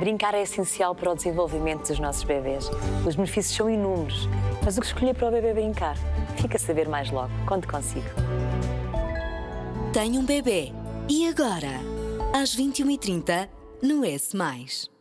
Brincar é essencial para o desenvolvimento dos nossos bebês. Os benefícios são inúmeros, mas o que escolher para o bebê brincar? Fica a saber mais logo. Conte consigo. Tenho um bebê. E agora? Às 21h30 no S+.